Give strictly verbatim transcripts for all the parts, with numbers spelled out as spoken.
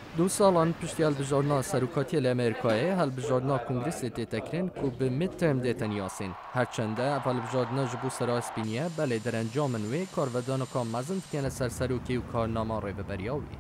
دو سالان پشتی هلبجارنا سروکاتی الامریکایی هلبجارنا کنگرس تکرین کو به مترم دیتن یاسین هرچنده هلبجارنا جبو سرا سپینیه بله در انجامن وی کارودان کام مزند کنه سر سروکی و کارنامه ری ببریاوی.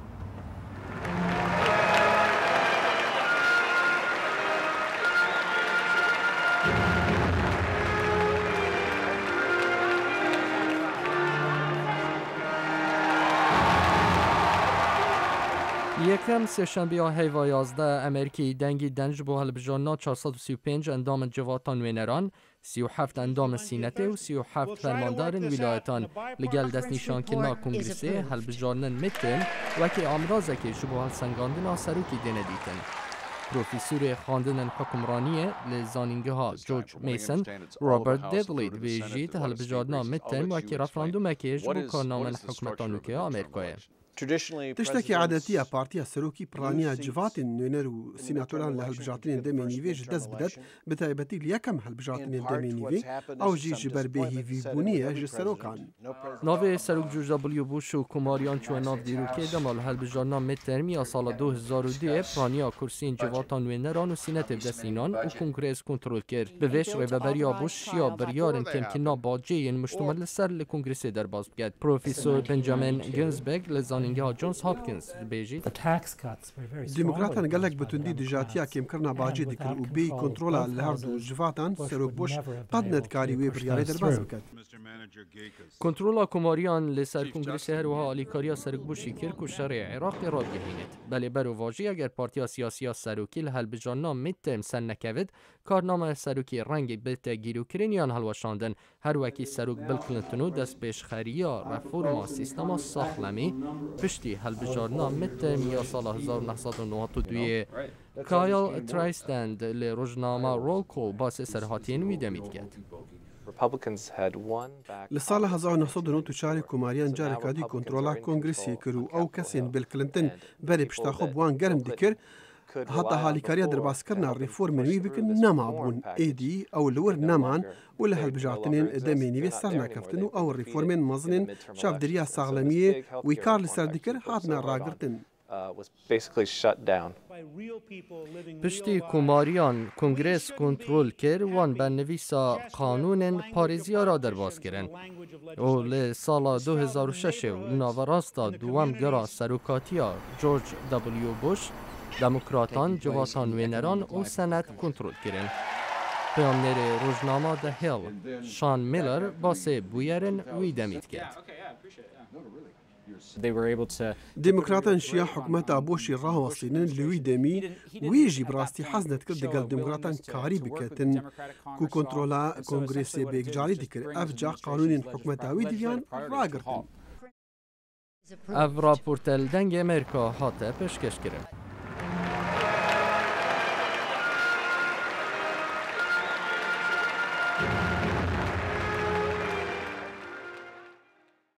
یکم سهشنبه هیوا یازده امریکی دنگی دنج بو هلبجارنا چهارصد و سی و پنج اندام جواتان وینران، سی و هفت اندام سینته و سی و هفت فرماندارن ولایتان لگل دست نشان کنا کنگرسه هلبجارنن متن وکی امراضه که جبو هلسنگاندنا سروکی دینه دیتن. پروفیسور خواندن حکمرانیه لزانینگه ها جورج میسن رابرت دیدلید ویجید هلبجارنا متن وکی رفراندومه که جبو کارنامن حکمتانوکه آمریکایه. تشتكي عادتية بارتيا سروكي برانيا جفاتين نوينر و سيناتوران لهالبجاتين دمينيفي جدز بدت بتايبتي ليكم هالبجاتين دمينيفي أو جي جبر بيهي في بونية جسروكان. ناوی سروک جورج دبلیو بوش و کماریان چون ناو دیروکی دمال هلبجارنا مترمی سال دو هزار و دو پرانیا کرسین جواتان وینران و سینت دستینان و کنگرس کنترل کرد. به ویش ریبریا بوش یا بریارن کم که ناباجی مشتمل سر لکنگرس در باز بگد. پروفیسور بنجامین گنزبرگ لزانینگه جونز هاپکینز بیجید. ديمقراطان قال لك بتندي دجاتيا كيم كرنا باجي ديكر وبي كنترولا لهردو جفاتان سروك بوش قد ندكاري ويبرياري درباز بكت. کنترل کماریان لسر کنگرس هر و آلیکاریا سرک بوشی کرد و شرع عراق را بگیرد. بله برو واجی اگر پارتیا سیاسی سروکی لهالبجارنا متم سن نکود کارنامه سروکی رنگ بلت گیرو کرینیان هلوشاندن هر وکی سروک بل کلینتونو دست پیش خریا رفورما سیستما ساخلمی پشتی هلبجارنا متم یا سال هزار و نهصد و نود و دو کایل ترایستند لروزنامه رولکو باس سرهاتین ویدمید کرد. لسال هزار و نهصد و نود و چهار کماریان جارکادی کنترولا کنگرسی کرو او کسین بیل کلینتون بری پشتاخو بوان گرم دیکر حتی هالیکاریا درباس کرنا ریفورم نوی بکن نمابون ایدی او لور نمان ولا هالبجاتنين دميني بسرنا كفتنو او ريفورمين مزنين شاف دريا ساغلميه ويكار لسردكر هاتنا راغرتن. پشتی کماریان کنگرس کنترل کرد وان به نویسا قانون پاریزیا را درباز کردن. او ل سال دو هزار و شش و نواراستا دوام گرا سروکاتیا جورج دبلیو بوش دموکراتان جواتان وینران و سنت کنترل کردن. پیامنر روزنامه ده هیل شان میلر باسه بویرن ویدمید کرد. ديمقراطان شيا حكومة بوشي راوصينن لوي دمي ويجي براستي حزنت كل دقل ديمقراطان كاري بكتن كو كنترولا كونغرسي بيك جاري ديكر افجا قانون حكومة وي ديان راقرتن. اف راپورتل دنگ امریکا هاته پشکش کرد.